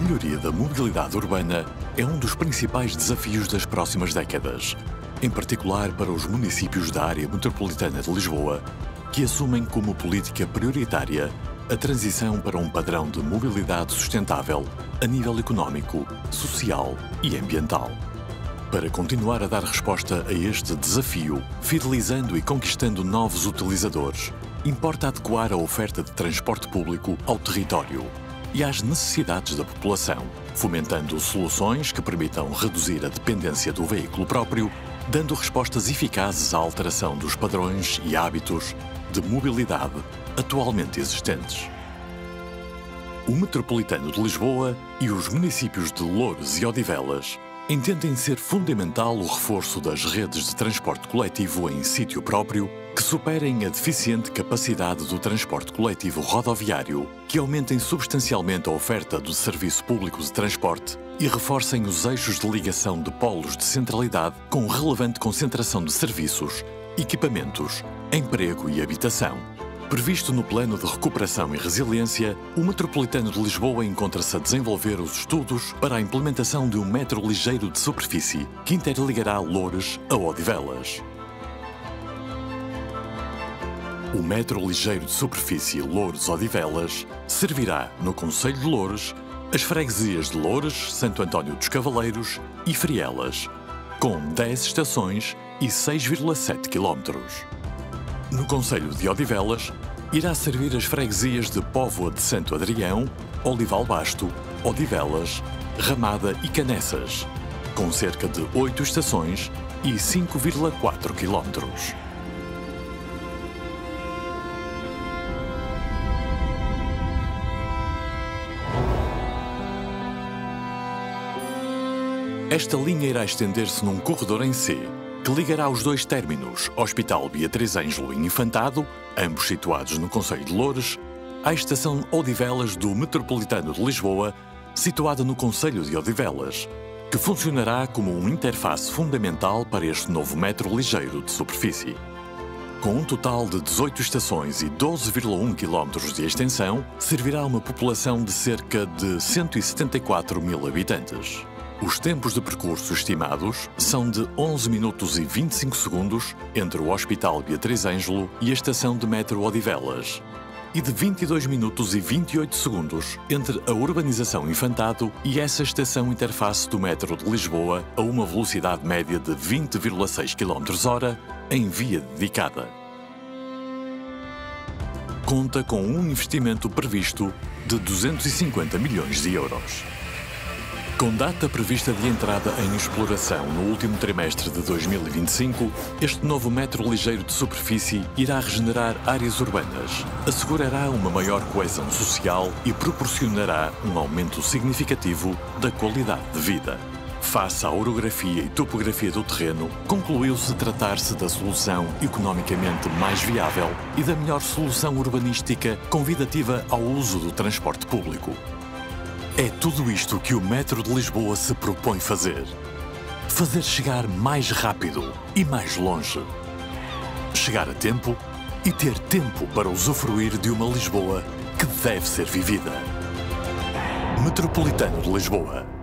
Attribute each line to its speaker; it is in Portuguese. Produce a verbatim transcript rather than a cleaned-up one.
Speaker 1: melhoria da mobilidade urbana é um dos principais desafios das próximas décadas, em particular para os municípios da área metropolitana de Lisboa, que assumem como política prioritária a transição para um padrão de mobilidade sustentável a nível económico, social e ambiental. Para continuar a dar resposta a este desafio, fidelizando e conquistando novos utilizadores, importa adequar a oferta de transporte público ao território e às necessidades da população, fomentando soluções que permitam reduzir a dependência do veículo próprio, dando respostas eficazes à alteração dos padrões e hábitos de mobilidade atualmente existentes. O Metropolitano de Lisboa e os municípios de Loures e Odivelas entendem ser fundamental o reforço das redes de transporte coletivo em sítio próprio que superem a deficiente capacidade do transporte coletivo rodoviário, que aumentem substancialmente a oferta do serviço público de transporte e reforcem os eixos de ligação de polos de centralidade com relevante concentração de serviços, equipamentos, emprego e habitação. Previsto no Plano de Recuperação e Resiliência, o Metropolitano de Lisboa encontra-se a desenvolver os estudos para a implementação de um metro ligeiro de superfície que interligará Loures a Odivelas. O metro ligeiro de superfície Loures-Odivelas servirá, no concelho de Loures, as freguesias de Loures, Santo António dos Cavaleiros e Frielas, com dez estações e seis vírgula sete quilómetros. No concelho de Odivelas, irá servir as freguesias de Póvoa de Santo Adrião, Olival Basto, Odivelas, Ramada e Canessas, com cerca de oito estações e cinco vírgula quatro quilómetros. Esta linha irá estender-se num corredor em C, que ligará os dois términos, Hospital Beatriz Ângelo e Infantado, ambos situados no concelho de Loures, à estação Odivelas do Metropolitano de Lisboa, situada no concelho de Odivelas, que funcionará como uma interface fundamental para este novo metro ligeiro de superfície. Com um total de dezoito estações e doze vírgula um quilómetros de extensão, servirá a uma população de cerca de cento e setenta e quatro mil habitantes. Os tempos de percurso estimados são de onze minutos e vinte e cinco segundos entre o Hospital Beatriz Ângelo e a estação de metro Odivelas e de vinte e dois minutos e vinte e oito segundos entre a urbanização Infantado e essa estação interface do metro de Lisboa a uma velocidade média de vinte vírgula seis quilómetros por hora em via dedicada. Conta com um investimento previsto de duzentos e cinquenta milhões de euros. Com data prevista de entrada em exploração no último trimestre de dois mil e vinte e cinco, este novo metro ligeiro de superfície irá regenerar áreas urbanas, assegurará uma maior coesão social e proporcionará um aumento significativo da qualidade de vida. Face à orografia e topografia do terreno, concluiu-se tratar-se da solução economicamente mais viável e da melhor solução urbanística convidativa ao uso do transporte público. É tudo isto que o Metro de Lisboa se propõe fazer. Fazer chegar mais rápido e mais longe. Chegar a tempo e ter tempo para usufruir de uma Lisboa que deve ser vivida. Metropolitano de Lisboa.